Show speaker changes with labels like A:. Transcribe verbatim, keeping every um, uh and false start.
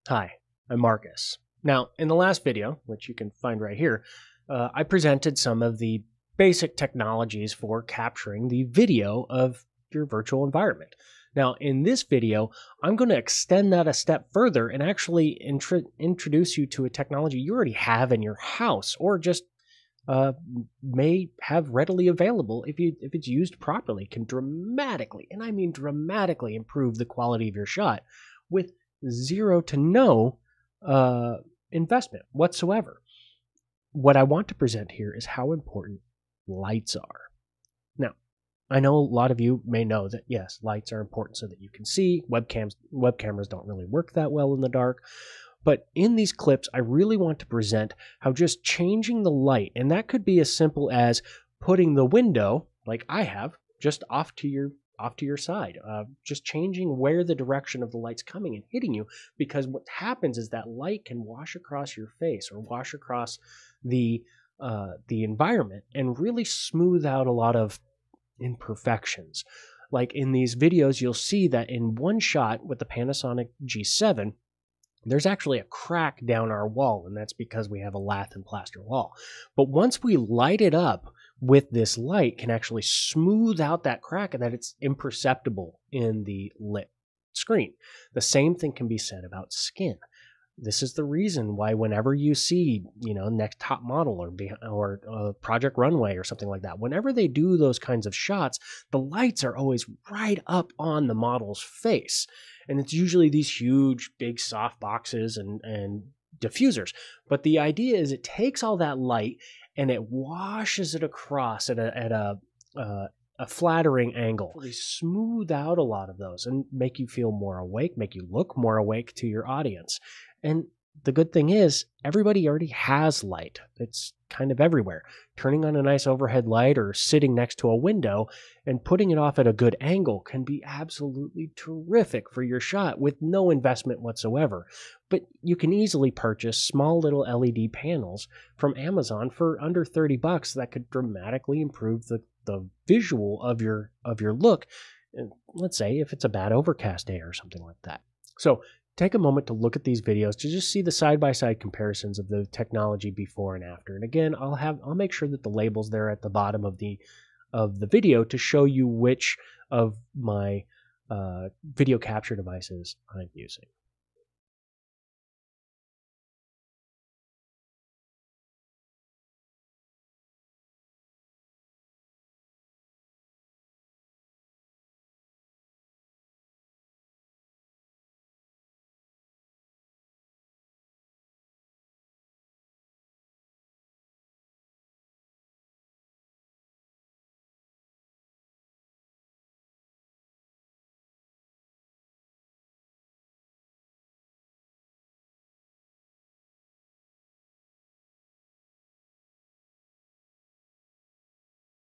A: Hi, I'm Marcus. Now, in the last video, which you can find right here, uh, I presented some of the basic technologies for capturing the video of your virtual environment. Now, in this video, I'm going to extend that a step further and actually intro introduce you to a technology you already have in your house, or just uh, may have readily available if you if it's used properly. Can dramatically, and I mean dramatically, improve the quality of your shot with zero to no uh, investment whatsoever. What I want to present here is how important lights are. Now, I know a lot of you may know that, yes, lights are important so that you can see. Webcams, web cameras don't really work that well in the dark. But in these clips, I really want to present how just changing the light, and that could be as simple as putting the window, like I have, just off to your off to your side, uh, just changing where the direction of the light's coming and hitting you, because what happens is that light can wash across your face or wash across the uh, the environment and really smooth out a lot of imperfections. Like in these videos, you'll see that in one shot with the Panasonic G seven, there's actually a crack down our wall, and that's because we have a lath and plaster wall. But once we light it up with this light, can actually smooth out that crack and that it's imperceptible in the lit screen. The same thing can be said about skin. This is the reason why whenever you see, you know, Next Top Model or or uh, Project Runway or something like that, whenever they do those kinds of shots, the lights are always right up on the model's face. And it's usually these huge, big, soft boxes and, and diffusers. But the idea is it takes all that light and it washes it across at a, at a, uh, a flattering angle. They smooth out a lot of those and make you feel more awake, make you look more awake to your audience. And the good thing is, everybody already has light. It's kind of everywhere. Turning on a nice overhead light or sitting next to a window and putting it off at a good angle can be absolutely terrific for your shot with no investment whatsoever. But you can easily purchase small little L E D panels from Amazon for under thirty bucks that could dramatically improve the, the visual of your, of your look. And let's say if it's a bad overcast day or something like that. So take a moment to look at these videos to just see the side-by-side comparisons of the technology before and after. And again, I'll have I'll make sure that the label's there at the bottom of the of the video to show you which of my uh, video capture devices I'm using.